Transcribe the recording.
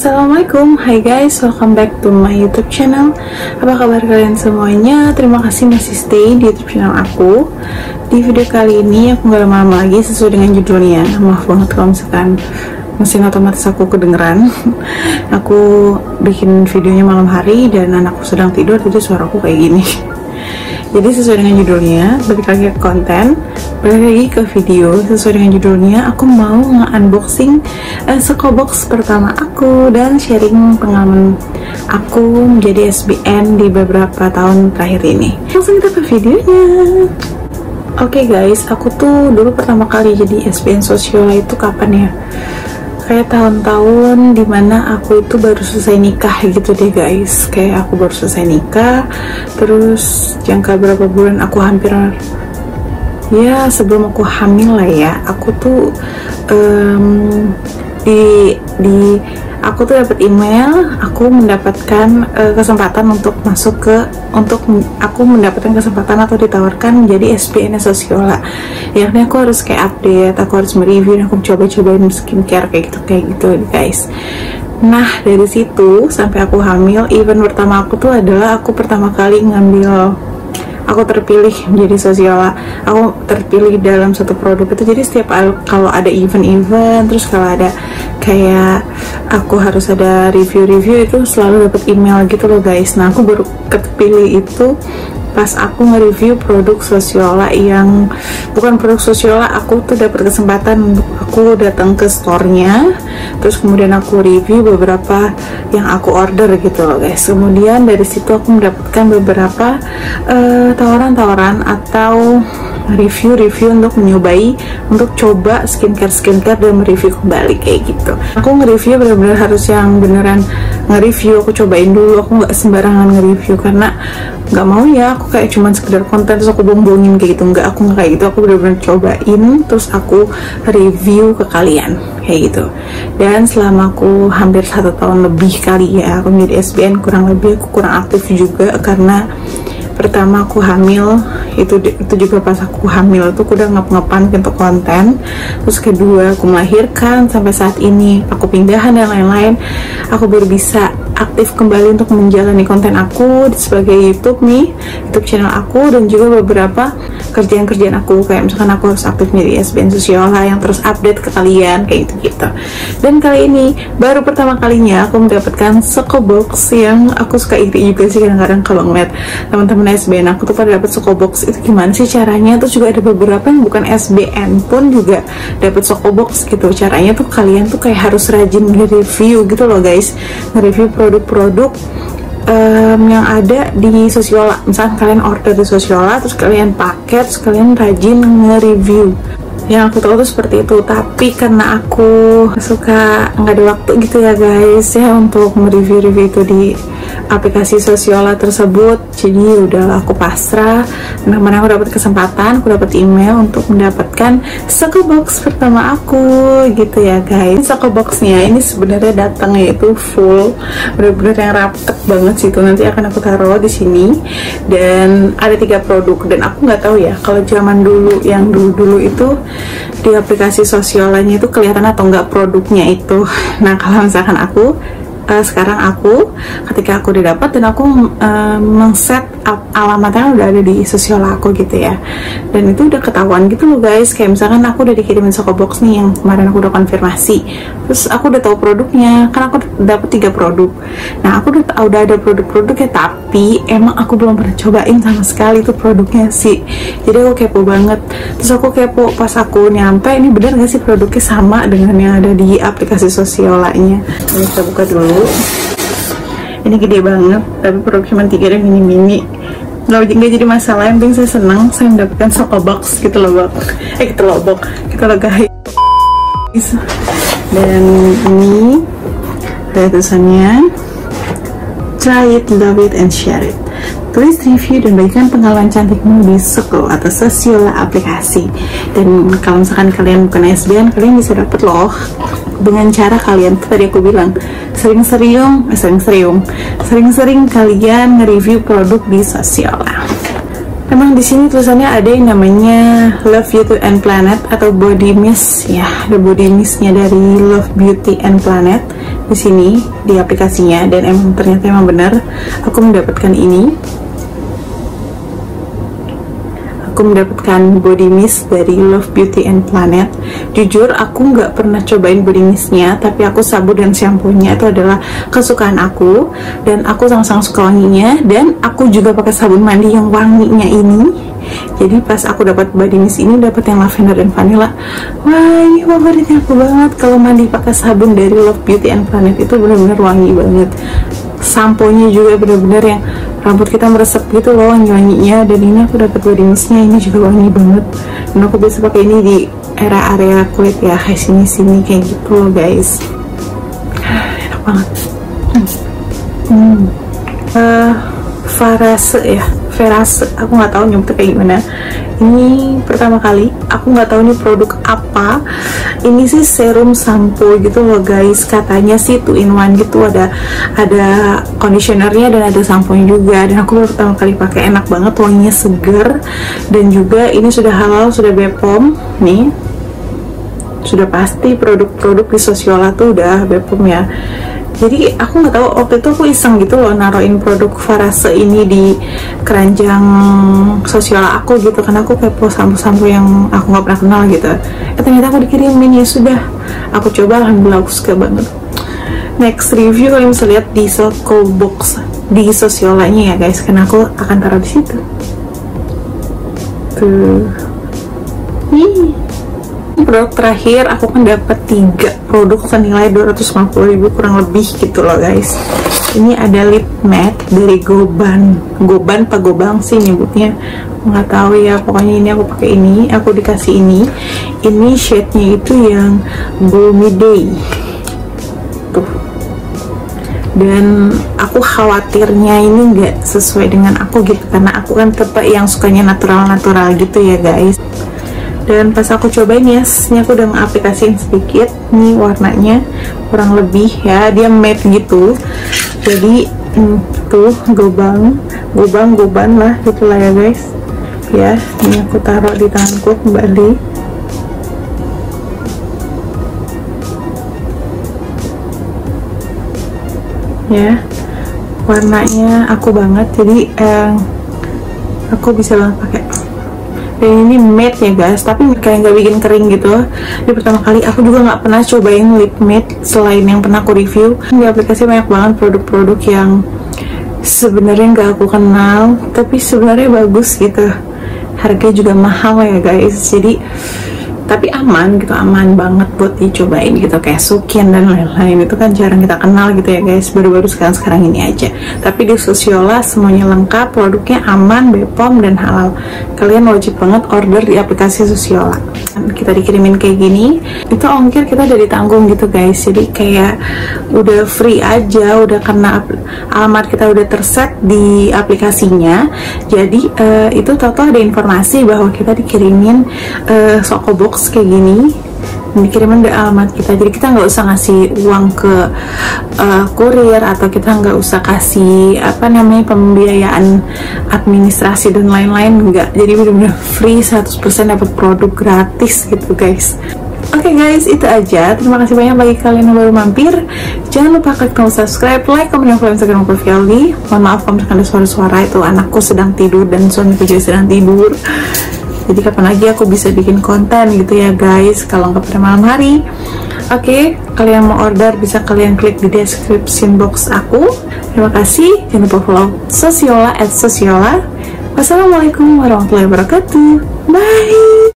Assalamualaikum, hai guys, welcome back to my YouTube channel. Apa kabar kalian semuanya? Terima kasih masih stay di YouTube channel aku. Di video kali ini aku gak lama-lama lagi sesuai dengan judulnya. Maaf banget kalau misalkan mesin otomatis aku kedengeran. Aku bikin videonya malam hari dan anakku sedang tidur, jadi suaraku kayak gini. Jadi sesuai dengan judulnya, balik lagi ke konten, balik lagi ke video. Sesuai dengan judulnya, aku mau nge-unboxing Sekobox pertama aku dan sharing pengalaman aku menjadi SBN di beberapa tahun terakhir ini. Langsung kita ke videonya. Oke guys, aku tuh dulu pertama kali jadi SBN Sosiola itu kapan ya? Kayak tahun-tahun dimana aku itu baru selesai nikah gitu deh guys. Kayak aku baru selesai nikah, terus jangka berapa bulan aku hampir, ya sebelum aku hamil lah ya, aku tuh aku tuh dapat email, aku mendapatkan kesempatan untuk aku mendapatkan kesempatan atau ditawarkan menjadi SBN Sosiola. Ya, aku harus kayak update, aku harus mereview, aku coba-cobain skincare kayak gitu guys. Nah, dari situ sampai aku hamil, event pertama aku tuh adalah aku pertama kali aku terpilih menjadi Sosiola. Aku terpilih dalam satu produk itu. Jadi setiap kalau ada event, terus kalau ada kayak aku harus ada review itu selalu dapat email gitu loh guys. Nah, aku baru terpilih itu pas aku nge-review produk Sosiola yang bukan produk Sosiola. Aku tuh dapat kesempatan untuk aku datang ke store-nya, terus kemudian aku review beberapa yang aku order gitu loh guys. Kemudian dari situ aku mendapatkan beberapa tawaran-tawaran atau review untuk menyobai, untuk coba skincare dan mereview kembali kayak gitu. Aku nge-review bener-bener harus yang beneran nge-review, aku cobain dulu, aku nggak sembarangan nge-review karena nggak mau ya aku kayak cuman sekedar konten terus aku bombongin kayak gitu. Nggak, aku nggak kayak gitu, aku bener-bener cobain terus aku review ke kalian kayak gitu. Dan selama aku hampir 1 tahun lebih kali ya aku menjadi SBN, kurang lebih aku kurang aktif juga karena pertama aku hamil, itu juga pas aku hamil tuh aku udah ngep-ngepan untuk konten. Terus kedua aku melahirkan, sampai saat ini aku pindahan dan lain-lain, aku baru bisa aktif kembali untuk menjalani konten aku sebagai YouTube channel aku, dan juga beberapa kerjaan aku, kayak misalkan aku harus aktif menjadi SBN Sosiola yang terus update ke kalian kayak gitu. Dan kali ini baru pertama kalinya aku mendapatkan Sekobox yang aku suka iri juga sih kadang-kadang kalau ngeliat teman-teman SBN aku tuh pada dapat Sekobox. Itu gimana sih caranya? Terus juga ada beberapa yang bukan SBN pun juga dapat Sekobox gitu. Caranya tuh kalian tuh kayak harus rajin nge-review gitu loh guys, nge-review produk-produk yang ada di Sosiola. Misalkan kalian order di Sosiola, terus kalian pakai, terus kalian rajin nge-review. Yang aku tahu tuh seperti itu. Tapi karena aku suka nggak ada waktu gitu ya guys ya untuk mereview itu di aplikasi Sosiola tersebut, jadi udahlah aku pasrah. Nah, kemarin aku dapat kesempatan, aku dapat email untuk mendapatkan Sekobox pertama aku gitu ya guys. Sekoboxnya ini sebenarnya datangnya itu full, bener-bener yang rapet banget sih. Itu nanti akan aku taruh di sini. Dan ada 3 produk, dan aku nggak tahu ya kalau zaman dulu, yang dulu itu di aplikasi Sosiolanya itu kelihatan atau nggak produknya itu. Nah, kalau misalkan sekarang ketika aku udah dapat dan aku men-set alamatnya udah ada di Sosiola aku gitu ya, dan itu udah ketahuan gitu loh guys. Kayak misalkan aku udah dikirimin Sekobox nih yang kemarin aku udah konfirmasi, terus aku udah tahu produknya, kan aku dapet 3 produk. Nah, aku udah ada produk-produknya, tapi emang aku belum pernah cobain sama sekali tuh produknya sih. Jadi aku kepo banget. Terus aku kepo pas aku nyampe, ini bener gak sih produknya sama dengan yang ada di aplikasi Sosiolanya. Ini kita buka dulu. Ini gede banget, tapi produk cuma 3 dan mini-mini. Nggak jadi masalah, yang penting saya senang saya mendapatkan Sekobox gitu loh guys. Dan ini ada tulisannya, try it, love it, and share it. Tulis review dan bagikan pengalaman cantikmu di Seko atau Sosiola aplikasi. Dan kalau misalkan kalian bukan SBN, kalian bisa dapet loh dengan cara kalian tadi aku bilang sering-sering kalian nge-review produk di Sosiola. Emang di sini tulisannya ada yang namanya Love Beauty and Planet atau Body Mist ya, ada body mistnya dari Love Beauty and Planet di sini di aplikasinya, dan ternyata emang benar aku mendapatkan ini. Aku mendapatkan body mist dari Love Beauty and Planet. Jujur aku nggak pernah cobain body mistnya, tapi aku sabun dan shampoo-nya itu adalah kesukaan aku, dan aku sangat-sangat suka wanginya. Dan aku juga pakai sabun mandi yang wanginya ini. Jadi pas aku dapat body mist ini, dapat yang lavender dan vanilla. Wah, ini favoritnya aku banget. Kalau mandi pakai sabun dari Love Beauty and Planet itu benar-benar wangi banget. Sampo-nya juga benar-benar yang rambut kita meresap gitu loh, wangi-wanginya. Dan ini aku dapat body mistnya, ini juga wangi banget. Dan aku biasa pakai ini di area-area kulit ya, kayak sini-sini kayak gitu loh guys. Enak banget. Verase, aku nggak tahu nyebutnya kayak gimana. Ini pertama kali, aku nggak tahu ini produk apa. Ini sih serum sampo gitu loh guys. Katanya sih 2 in 1 gitu, ada conditionernya dan ada samponya juga. Dan aku baru pertama kali pakai, enak banget, wanginya seger. Dan juga ini sudah halal, sudah BPOM nih. Sudah pasti produk-produk di Sosiola tuh udah BPOM ya. Jadi aku nggak tahu, waktu itu aku iseng gitu loh naruhin produk Verase ini di keranjang Sosiola aku gitu, karena aku kepo sampo-sampo yang aku nggak pernah kenal gitu. Ternyata aku dikirimin, ya sudah aku coba, alhamdulillah aku suka banget. Next review kalian bisa lihat di Soko Box di Sosiolanya ya guys, karena aku akan taruh di situ. Tuh. Produk terakhir, aku kan dapat 3 produk senilai 250.000 kurang lebih gitu loh guys. Ini ada lip matte dari Goban apa Gobang sih nyebutnya, nggak tahu ya. Pokoknya ini aku pakai ini, aku dikasih ini shade-nya itu yang Gloomy Day tuh. Dan aku khawatirnya ini nggak sesuai dengan aku gitu, karena aku kan tipe yang sukanya natural gitu ya guys. Dan pas aku cobain ya, ini aku udah ngaplikasiin sedikit. Nih warnanya kurang lebih ya, dia matte gitu. Jadi tuh Goban lah gitu lah ya guys. Ya, ini aku taruh di tanganku kembali. Ya, warnanya aku banget. Jadi aku bisa banget pakai. Dan ini matte ya guys, tapi kayak nggak bikin kering gitu. Ini pertama kali, aku juga nggak pernah cobain lip matte selain yang pernah aku review. Di aplikasi banyak banget produk-produk yang sebenarnya nggak aku kenal, tapi sebenarnya bagus gitu. Harga juga mahal ya guys, jadi tapi aman gitu, aman banget buat dicobain gitu. Kayak Sukian dan lain-lain itu kan jarang kita kenal gitu ya guys, baru-baru sekarang ini aja. Tapi di Sosiola semuanya lengkap, produknya aman, BPOM dan halal. Kalian wajib banget order di aplikasi Sosiola. Kita dikirimin kayak gini, itu ongkir kita udah ditanggung gitu guys. Jadi kayak udah free aja, udah karena alamat kita udah terset di aplikasinya. Jadi itu total ada informasi bahwa kita dikirimin Soko Box kayak gini, dikirimin dari alamat kita. Jadi kita nggak usah ngasih uang ke kurir, atau kita nggak usah kasih pembiayaan administrasi dan lain-lain, nggak. Jadi benar-benar free 100%, dapat produk gratis gitu guys. Oke guys, itu aja. Terima kasih banyak bagi kalian yang baru mampir. Jangan lupa klik tombol subscribe, like, komen, dan follow Instagram aku Vialdi. Mohon maaf kalau misalkan ada suara-suara, itu anakku sedang tidur dan suamiku juga sedang tidur. Jadi kapan lagi aku bisa bikin konten gitu ya guys, kalau nggak pada malam hari. Oke, kalian mau order bisa kalian klik di description box aku. Terima kasih. Jangan lupa follow Sosiola @Sosiola. Wassalamualaikum warahmatullahi wabarakatuh. Bye.